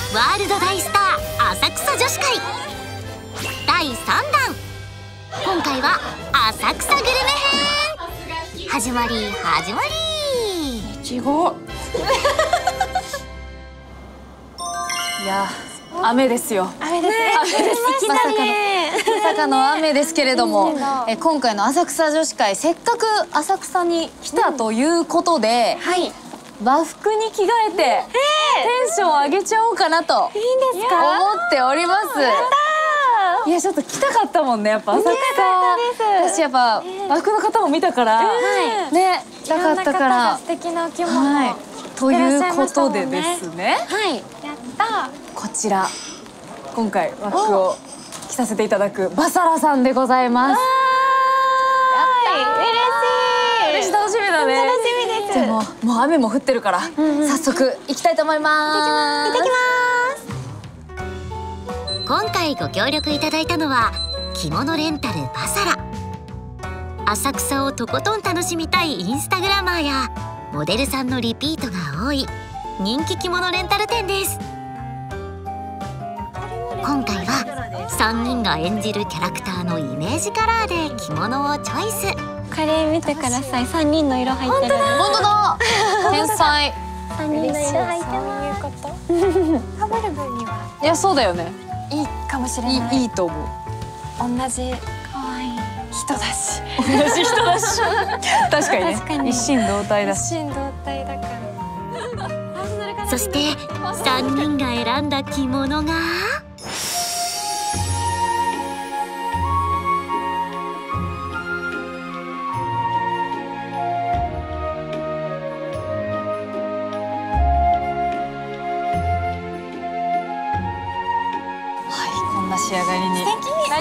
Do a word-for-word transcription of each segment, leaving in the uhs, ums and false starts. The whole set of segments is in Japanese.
ワールド大スター浅草女子会だいさんだん、今回は浅草グルメ編。始まり始まり。 いちごいや雨ですよ。 雨ですね。 雨です。まさかのまさかの雨ですけれども、え今回の浅草女子会、せっかく浅草に来たということで、 はい。 和服に着替えてテンション上げちゃおうかなといいんですか？ 思っております。いやちょっと来たかったもんね、やっぱ浅草。私やっぱ和服の方も見たからね、来たかったから。 素敵なお着物。 ということでですね。 はい。やった。 こちら今回和服を着させていただくバサラさんでございます。嬉しい。嬉しい、楽しみだね。 楽しみです。 でももう雨も降ってるから早速行きたいと思います。 行ってきます。 今回ご協力いただいたのは着物レンタルバサラ。浅草をとことん楽しみたいインスタグラマーやモデルさんのリピートが多い人気着物レンタル店です。今回はさんにんが演じるキャラクターのイメージカラーで着物をチョイス。 これ見てください。さんにんの色入ってる。 本当だ。天才。 さんにんの色入ってます。そういうこと。かぶる分にはいやそうだよね。 いいかもしれない。 いいいいと思う。 同じ可愛い人だし。 同じ人だし。確かにね。 確かに一心同体だし。 一心同体だから。 そしてさんにんが選んだ着物が仕上がりになりました。 すごい似合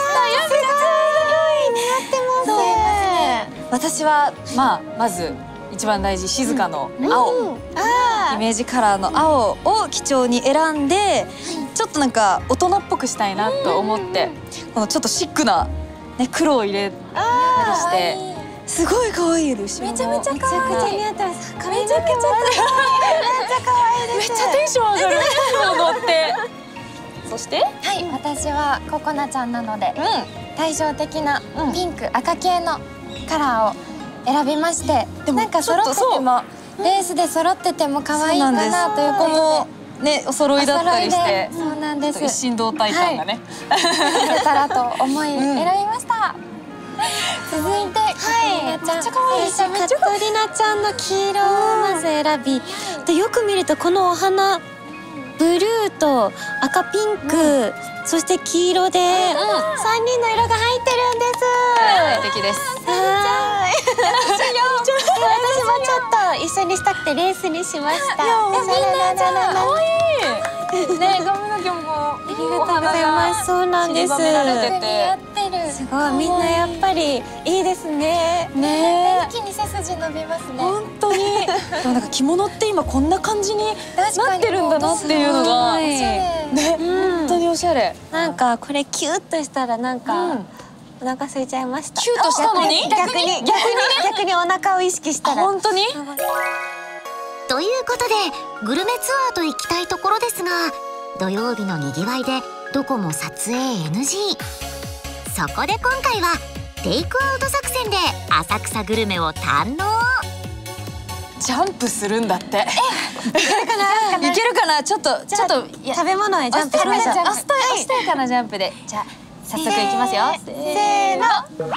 ってます。 私はまあまず一番大事、静かの青、イメージカラーの青を基調に選んで、ちょっとなんか大人っぽくしたいなと思って、このちょっとシックなね黒を入れたりして、すごい可愛いです。 めちゃめちゃ可愛い。めちゃくちゃ似合ってます。めちゃくちゃめっちゃ可愛いです。 めっちゃテンション上がる。踊って。そして、 はい、私はココナちゃんなので、対照的なピンク、赤系のカラーを選びまして、なんか揃っててもレースで揃ってても可愛いかなということで、 ね、お揃いだったりして、 そうなんです。 一心同体感がね、 出たらと思い選びました。続いて、はい、めっちゃ可愛い。カトリナちゃんの黄色をまず選び、でよく見るとこのお花。ブルーと赤ピンク、うん、そして黄色で、うん、さんにんの色が入ってるんです。 素敵です。 はい。私もちょっと一緒にしたくてレースにしました。 いや、みんなじゃない。可愛い。ね、髪の毛もありがとうございます。そうなんです。すごい、みんなやっぱりいいですね。ね、一気に背筋伸びますね。 本当に。でもなんか着物って今こんな感じになってるんだなっていうのがね、本当におしゃれ。 なんかこれキュッとしたらなんかお腹空いちゃいました。 キュッとしたのに逆に逆に逆にお腹を意識したら。 本当に。 ということでグルメツアーと行きたいところですが、土曜日のにぎわいでどこも撮影 エヌジー。そこで今回はテイクアウト作戦で浅草グルメを堪能。 ジャンプするんだって。いけるかな。いけるかな。ちょっとちょっと食べ物へジャンプしましょう。 あ、ストイストイかなジャンプで。じゃあ早速いきますよ。 せーの。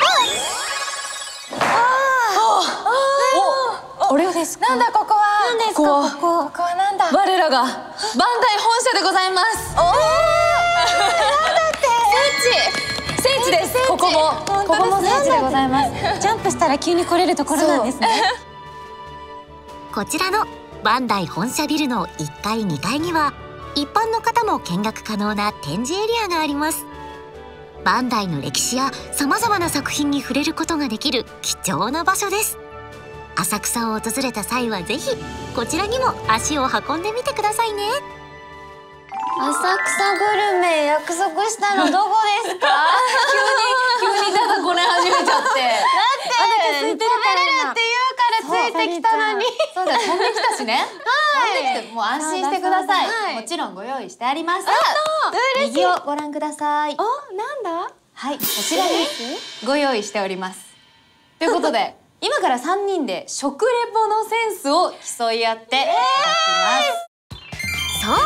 これです。 なんだここは。なんですかここ。ここはなんだ。 我らがバンダイ本社でございます。おお。なんだって。聖地。聖地です。ここも。ここも聖地でございます。 ジャンプしたら急に来れるところなんですね。 こちらのバンダイ本社ビルのいっかいにかいには一般の方も見学可能な展示エリアがあります。バンダイの歴史やさまざまな作品に触れることができる貴重な場所です。浅草を訪れた際はぜひこちらにも足を運んでみてくださいね。 浅草グルメ約束したのどこですか？ 急に急にただこね始めちゃって。だって食べれるって言うからついてきたのに。そうまだ飛んできたしね。飛んできてもう安心してください。もちろんご用意してあります。右をご覧ください。 お、なんだ？ はい、こちらにご用意しております。ということで今からさんにんで食レポのセンスを競い合っていただきそう、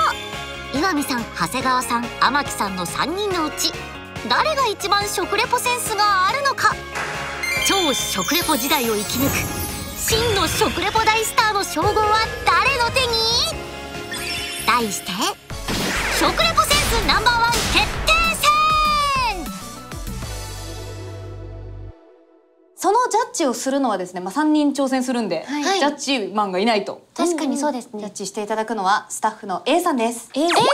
岩見さん、長谷川さん、天木さんのさんにんのうち誰が一番食レポセンスがあるのか。超食レポ時代を生き抜く真の食レポ大スターの称号は誰の手に？題して食レポセンスナンバーワン決定戦。 そのジャッジをするのはですね、まあ、さんにん挑戦するんで、 はいジャッジマンがいないと。 確かにそうですね。 ジャッジしていただくのはスタッフの A さんです。 A さん、大好き。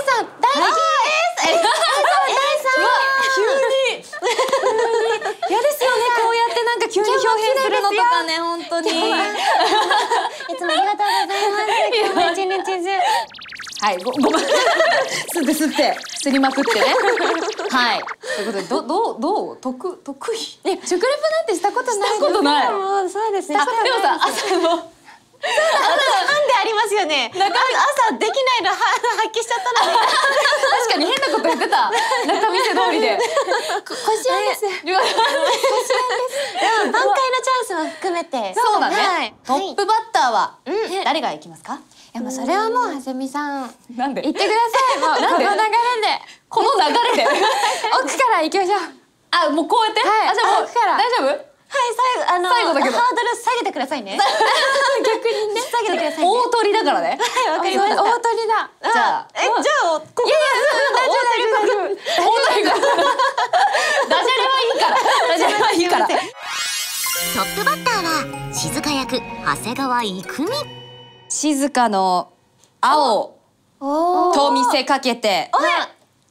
嫌ですよね、こうやってなんか急に表現するのとかね、本当に。 いつもありがとうございます。今日も一日中。 はい、ご、ごま、吸って吸って、吸りまくってね。はい。ということで、ど、どう、どう、得、得意。 え、食レポなんてしたことない。 したことない。 もうそうですね。 あ、でもさ、朝の。 ハンでありますよね。朝できないのは発揮しちゃったのに。 確かに変なこと言ってた。中見せ通りで。 こしあんです。 言われでも挽回のチャンスも含めて。 そうだね。 はいトップバッターは誰が行きますか？ いやもうそれはもうはせみさんなんで？ 言ってください。もうなんでこの流れで。 この流れで。 奥から行きましょう。 あ、もうこうやって？ はいあ、じゃあもう奥から大丈夫？ はい、最後あの最後だけどハードル下げてくださいね。逆にね下げてくださいね。 大鳥だからね。 はい、わかりました。大鳥だ。 じゃあ、 え、じゃあここ。いやいや、大鳥大大鳥が。ダジャレはいいから。ダジャレはいいから。 トップバッターは静香役長谷川育美。 静かの青おと見せかけて。 おや。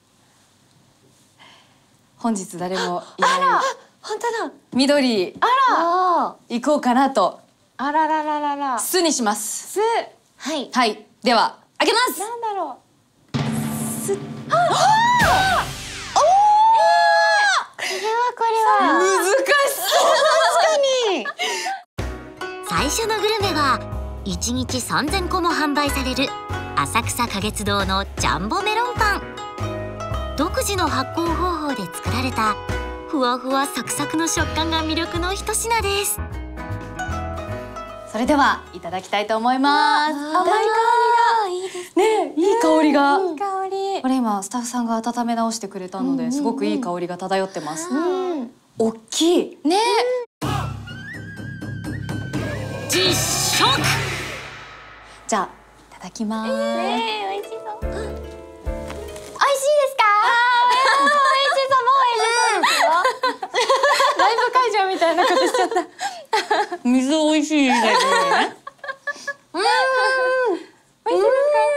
本日誰もいない本当だ。 緑あら。 行こうかなと。 あららららら。 すにします。 す。はい。 はい、では開けます。 なんだろう。す。あ。 おこれはこれは。 難しそう。 確かに。 最初のグルメはいちにちさんぜんこも販売される浅草花月堂のジャンボメロンパン。独自の発酵方法で作られたふわふわサクサクの食感が魅力の一品です。 それではいただきたいと思います。 甘い香りがいいですね、いい香りが。 いい香り。 これ今スタッフさんが温め直してくれたので、すごくいい香りが漂ってます。 うん。 大きい。 ね。 実食。 じゃあいただきます。 ええ、美味しそう。美味しいですか？ああ、美味しそう、もう美味しそうですよ。ライブ会場みたいなことしちゃった。 水美味しいですね。 うん。美味しいですか？え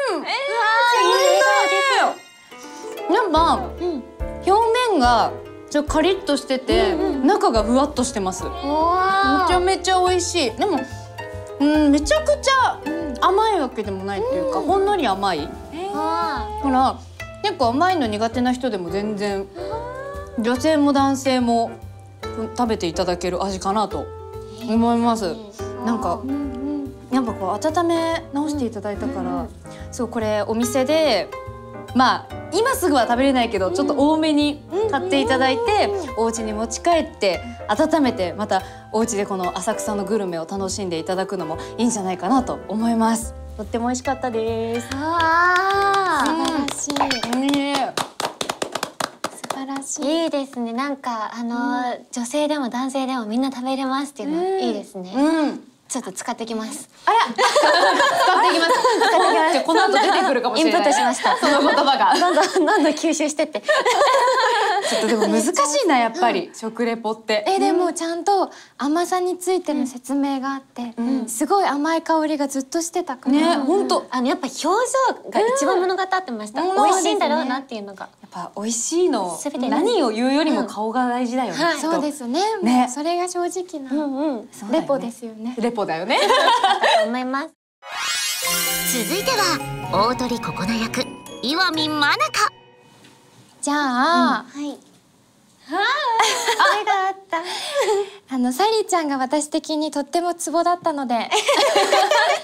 え、 やっぱうん。 表面がちょっとカリッとしてて、中がふわっとしてます。めちゃめちゃ美味しい。でも、うん、めちゃくちゃ甘いわけでもないっていうか、ほんのり甘い。ほら、結構甘いの苦手な人でも全然女性も男性も食べていただける味かなと思います。なんかやっぱこう温め直していただいたから、そうこれお店でまあ今すぐは食べれないけどちょっと多めに買っていただいて、お家に持ち帰って温めて、またお家でこの浅草のグルメを楽しんでいただくのもいいんじゃないかなと思います。とっても美味しかったです。 ああ、素晴らしい。 ね、 素晴らしい。いいですね。なんかあの女性でも男性でもみんな食べれますっていうのいいですね。 うん。 ちょっと使ってきます。 あら、使っていきます。使っていきます。この後出てくるかもしれない。 インプットしました。 その言葉が。 どんどんどんどん吸収してって。 ちょっとでも難しいな、やっぱり食レポって。 え、でもちゃんと甘さについての説明があって、すごい甘い香りがずっとしてたから。 ね、本当。 あのやっぱ表情が一番物語ってました。美味しいんだろうなっていうのが。 やっぱ美味しいの。 全て何を言うよりも顔が大事だよね。 そうですね。 ね、 それが正直なレポですよね。 レポだよね。 と思います。 続いては大鳥ここな役岩見真中。 じゃあ、はい。ああ、があった。あのサリーちゃんが私的にとってもツボだったので、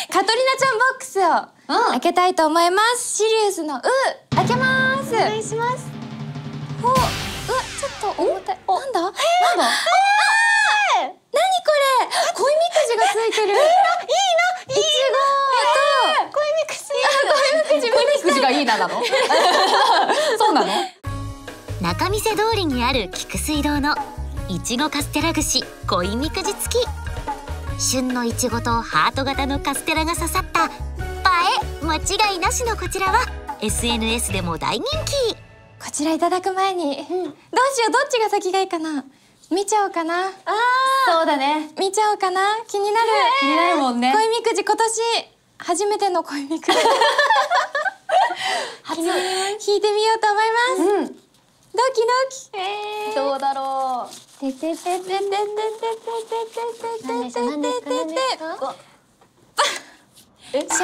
カトリナちゃんボックスを開けたいと思います。シリウスのう開けます。お願いします。お、うわ、ちょっと重たい。なんだ？なんだ？ああ！何これ？恋みくじがついてる。いいな、いいな、いちごと恋みくじ。恋みくじ、 恋みくじがいいななの？そうなの？ 仲見世通りにある菊水堂のいちごカステラ串恋みくじ付き。旬のいちごとハート型のカステラが刺さった映え間違いなしのこちらは エスエヌエス でも大人気。 こちらいただく前に、うん、どうしよう、どっちが先がいいかな。見ちゃおうかな。あー、そうだね。 見ちゃおうかな。気になる。 気になるもんね。 恋みくじ今年初めての恋みくじ。初引いてみようと思います。うん、ドキドキ。えー、 どうだろう。 ててててててててててててててて。え、小吉。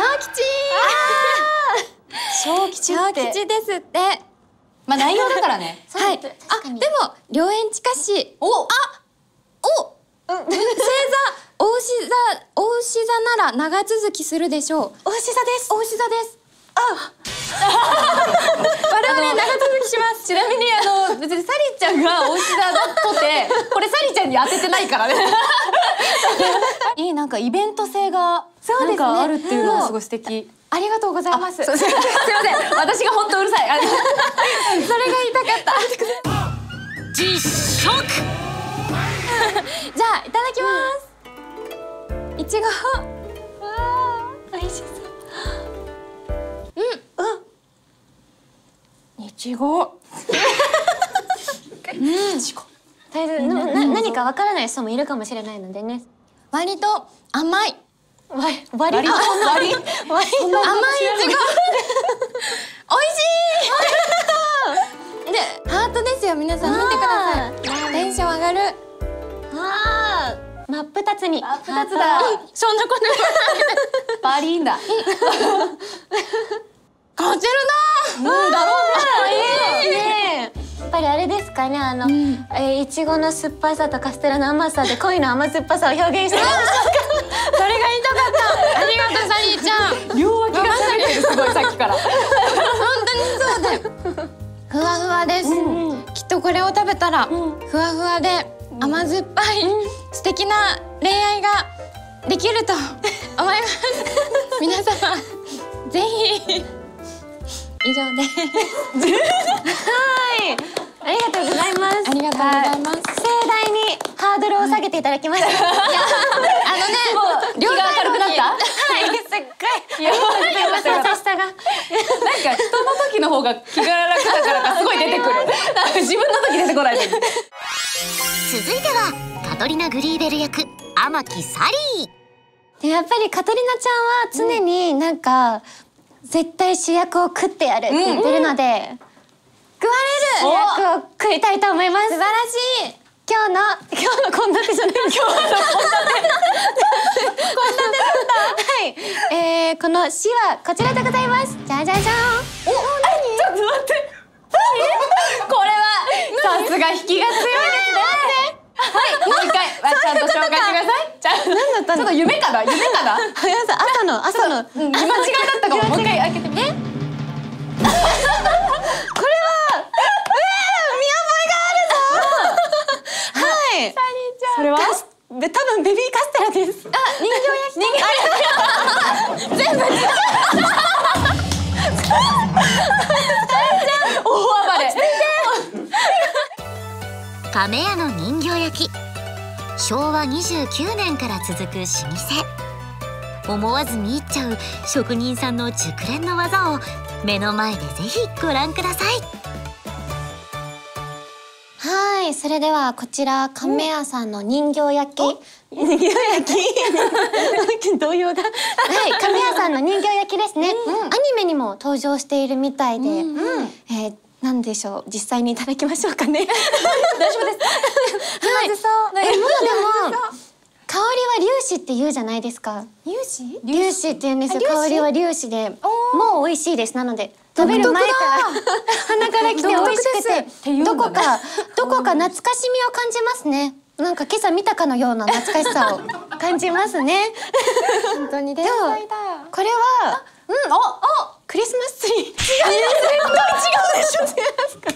小吉。小吉ですって。 まあ内容だからね。 はい。あ、でも良縁近し。お、あ、お。星座、お牛座、お牛座なら長続きするでしょう。お牛座です。お牛座です。あ。我々長続きします。 ちなみにあの別にサリちゃんがお牛座だとて、これサリちゃんに当ててないからね。いい、なんかイベント性がなんかあるっていうのがすごい素敵。 ありがとうございます。 すみません、私が本当うるさい。 それが言いたかった。 実食。 じゃあいただきます。いちご。わあ、美味しそう。うん。いちご。うん。いちご。 とりあえずな何かわからない人もいるかもしれないのでね。 割と甘い。 割り割り割り甘いいちご。美味しい。で、ハートですよ、皆さん見てください。テンション上がる。 ああ、真っ二つに。 真っ二つだ。 そんなことない。 バリーンだ。 勝てるな。 うんだろうね。ねえ。やっぱりあれですかね、あの、えいちごの酸っぱさとカステラの甘さで恋の甘酸っぱさを表現してる。 それが言いたかった。ありがとう、サリーちゃん。 両脇がされてる、すごいさっきから。 本当にそうで。ふわふわです。きっとこれを食べたら、ふわふわで甘酸っぱい素敵な恋愛ができると思います。皆様、ぜひ。以上です。 はい。ありがとうございます。 ありがとうございます。 盛大にハードルを下げていただきました。あのね、 もう気が明るくなった？ はい、すっごい。いや、優しさが。なんか人の時の方が気が楽だからかすごい出てくる。自分の時出てこない。 続いてはカトリナ・グリーベル役天木サリー。 でやっぱりカトリナちゃんは常になんか、絶対主役を食ってやるって言ってるので、食われる主役を食いたいと思います。素晴らしい。今日の今日の献立じゃない。今日の献立。献立だった。はい。えー、この詩はこちらでございます。じゃじゃじゃん。お、何？ちょっと待って。これはさすが引きが強いですね。はい、もう一回ちゃんと紹介してください。じゃあ、何だったの？ちょっと夢かな、夢かな。 朝の朝の見間違いだったかも。もう一回開けてみて。これは、 えー、見覚えがあるぞ。はい。 それは多分ベビーカステラです。あ、人形焼き。人形全部。 大暴れ。 亀屋の人形焼き。しょうわにじゅうきゅうねんから続く老舗。思わず見入っちゃう職人さんの熟練の技を目の前でぜひご覧ください。 はい、それではこちら亀屋さんの人形焼き。人形焼き。動揺だ。はい、亀屋さんの人形焼きですね。アニメにも登場しているみたいで、えー、なんでしょう、実際にいただきましょうかね。 大丈夫です。 はい、そう。え、もうでも香りは粒子って言うじゃないですか。 粒子？ 粒子って言うんですよ。香りは粒子で、もう美味しいです。なので食べる前から鼻から来て美味しくて、どこかどこか懐かしみを感じますね。 なんか今朝見たかのような懐かしさを感じますね。 本当にでも天才だ。 これはうん、あ、あ、 クリスマスツリー。違う。 違うでしょ。違いますか。それはボケなの、天然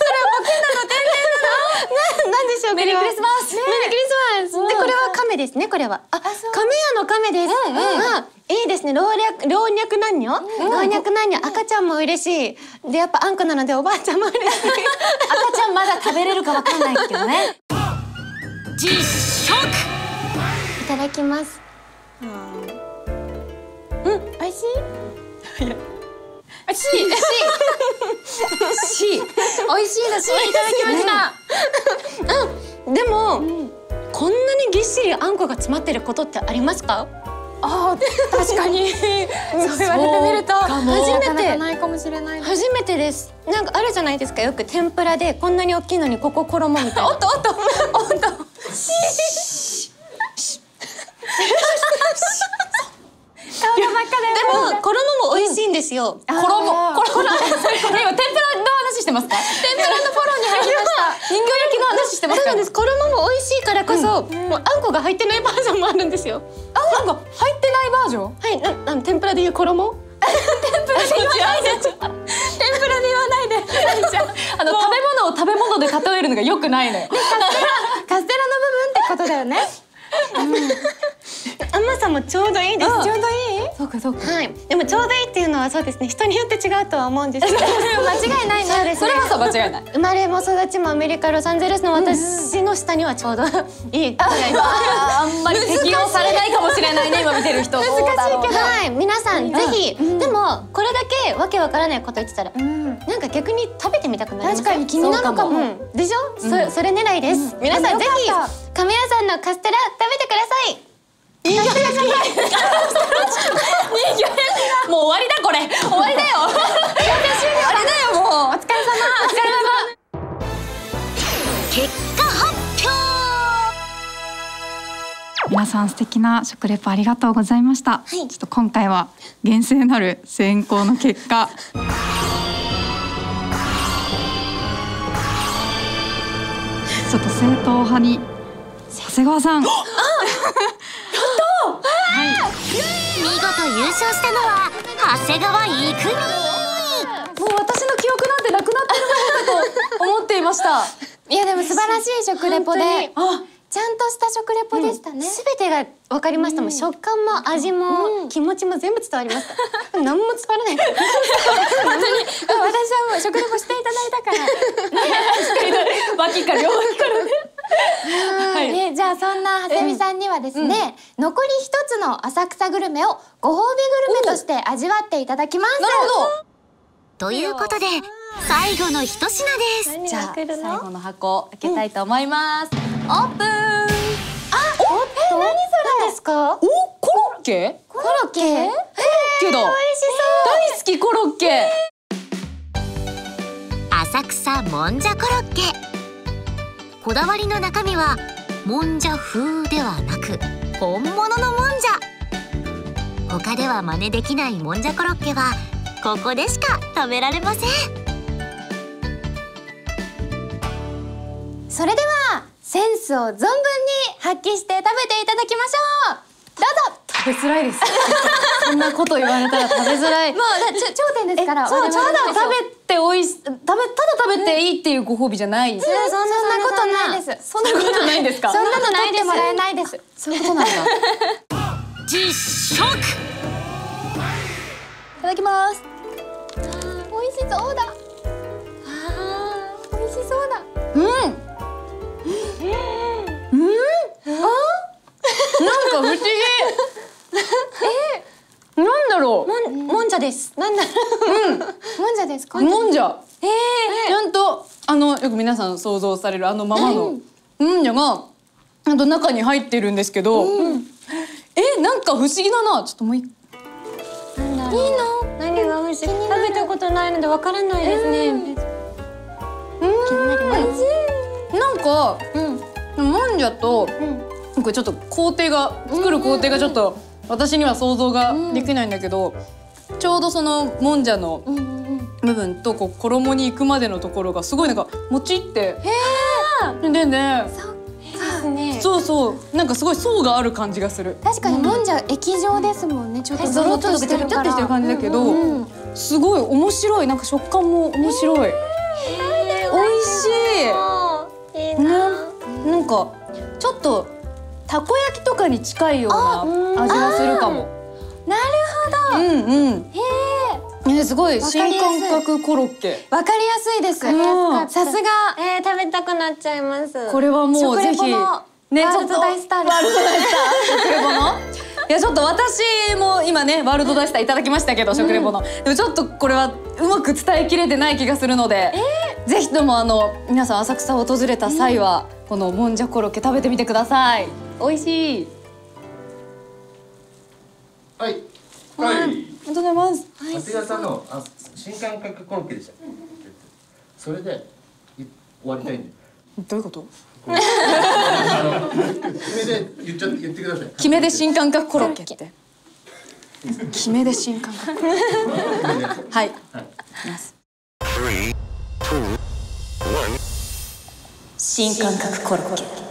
ななんでしょう。 メリークリスマス。 メリークリスマス。でこれは亀ですね。これは。あ、亀屋の亀です。 うんうんあ、いいですね。老若老若男女。老若男女。赤ちゃんも嬉しい。でやっぱあんこなのでおばあちゃんも嬉しい。 赤ちゃんまだ食べれるかわかんないけどね。 実食。 いただきます。 美味しい？ し、し、し、 美味しいだし、いただきました。 でも、こんなにぎっしりあんこが詰まってることってありますか？ ああ、確かに。そう言われてみると、 初めてなかなかないかもしれない。 初めてです。なんかあるじゃないですか。よく天ぷらでこんなに大きいのにここ衣みたいな。おっとおっとおっと。 顔が真っ赤だよ。 でも衣も美味しいんですよ。 衣、衣、今天ぷらの話してますか？天ぷらのフォローに入りました。人形焼きの話してますか？ そうなんです。衣も美味しいからこそ、もうあんこが入ってないバージョンもあるんですよ。 あ、なんか入ってないバージョン？ はい、なあの天ぷらでいう衣。 天ぷらで言わないで。天ぷらで言わないで。あの食べ物を食べ物で例えるのが良くないのよ。 カステラの部分ってことだよね。 甘さもちょうどいいです。 ちょうどいい？ そうかそうか。 はい。でもちょうどいいっていうのはそうですね。人によって違うとは思うんですけど。 間違いないね。 そうですね。 それはさ間違いない。 生まれも育ちもアメリカロサンゼルスの私の下にはちょうどいいくらいの。 あんまり適用されないかもしれないね。今見てる人。難しいけど。 はい、皆さんぜひ、でもこれだけわけわからないこと言ってたら、 うん。 なんか逆に食べてみたくなります。 確かに気になるかも。 うんでしょ？そそれ狙いです。皆さんぜひよかっ亀屋さんのカステラ食べてください。 もう終わりだこれ。終わりだよ。終わりだよもう。 お疲れ様。お疲れ様。 結果発表。 皆さん素敵な食レポありがとうございました。ちょっと今回は厳正なる選考の結果。ちょっと正統派に長谷川さん。 見事優勝したのは長谷川育美。 もう私の記憶なんてなくなってるものだと思っていました。 いやでも素晴らしい食レポで、 あ、 ちゃんとした食レポでしたね。 すべてが分かりましたもん。食感も味も気持ちも全部伝わりました。何も伝わらない。 本当に私はもう食レポしていただいたから。 脇から両脇からね。 はい、えじゃあそんな長谷美さんにはですね、残り一つの浅草グルメをご褒美グルメとして味わっていただきます。 なるほど。 ということで最後の一品です。 じゃあ最後の箱開けたいと思います。オープン。 あ、おっと、何それですか？ お、コロッケ？ コロッケ？えー、 コロッケだ。 美味し大好きコロッケ。 浅草もんじゃコロッケ。こだわりの中身はもんじゃ風ではなく本物のもんじゃ。他では真似できないもんじゃコロッケはここでしか食べられません。 それではセンスを存分に発揮して食べていただきましょう。どうぞ。 食べづらいです。そんなこと言われたら食べづらい。 もうだちょ頂点ですから。 そう、 我た 々のだ食べておいし、食べただ食べていいっていうご褒美じゃない。 そんなことないです。 そんなことないんですか。 そんなのないです。もらえないです。 そういうことなんだ。い実食。 ただきます。 美味しそうだ。あー美味しそうだ。 うん。うん。なんか不思議。え、なんだろう。 い。もん、もんじゃです。なんだろう。 もんじゃですか。 もんじゃ。ええ。ちゃんとあのよく皆さん想像されるあのままのもんじゃがあと中に入ってるんですけど、え、なんか不思議だな。ちょっともう一。 なんだろう。いいの？何が美味しい？食べたことないのでわからないですね。気になります。 なんか、もんじゃと、これちょっと工程が作る工程がちょっと私には想像ができないんだけど、ちょうどそのもんじゃの部分とこう衣に行くまでのところがすごいなんかもちって。へえ。でね。 そうですね。 そうそうなんかすごい層がある感じがする。 確かにもんじゃ液状ですもんね。ちょっとドロッとしてるから。 ちょっとしてる感じだけど、すごい面白い。なんか食感も面白い。美味しい。いいな。なんかちょっとたこ焼きとかに近いような味がするかも。 なるほど。 うんうん。 へえ。 ね、すごい新感覚コロッケ。 わかりやすいです。さすが。 えー、食べたくなっちゃいます。 これはもうぜひね、 ワールド大スターです。 ワールド大スター食レポの。いやちょっと私も今ねワールド大スターいただきましたけど、食レポの。でもちょっとこれはうまく伝えきれてない気がするので、ぜひともあの皆さん浅草を訪れた際はこのもんじゃコロッケ食べてみてください。美味しい。 はいはい。 ありがとうございます。 長谷川さんのあ新感覚コロッケでした。それでい終わりたいんで。 どういうこと？ あの決めで言っちゃって言ってください。 決めで新感覚コロッケって。決めで新感覚。はい。はい。新感覚コロッケ。